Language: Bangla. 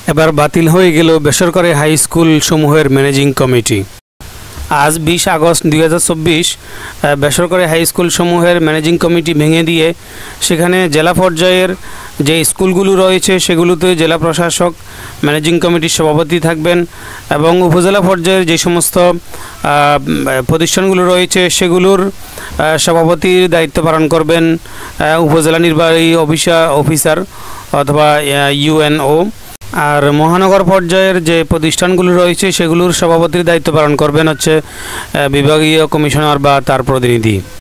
এবার বাতিল হয়ে গেল বেসরকারি হাই স্কুল সমূহের ম্যানেজিং কমিটি। আজ 20 আগস্ট 2024 বেসরকারি হাই স্কুল সমূহের ম্যানেজিং কমিটি ভেঙে দিয়ে সেখানে জেলা পর্যায়ের যে স্কুলগুলো রয়েছে সেগুলোতে জেলা প্রশাসক ম্যানেজিং কমিটির সভাপতি থাকবেন এবং উপজেলা পর্যায়ের যে সমস্ত প্রতিষ্ঠানগুলো রয়েছে সেগুলোর সভাপতির দায়িত্ব পালন করবেন উপজেলা নির্বাহী অফিসার অথবা ইউএনও। আর মহানগর পর্যায়ের যে প্রতিষ্ঠানগুলো রয়েছে সেগুলোর সভাপতির দায়িত্ব পালন করবেন হচ্ছে বিভাগীয় কমিশনার বা তার প্রতিনিধি।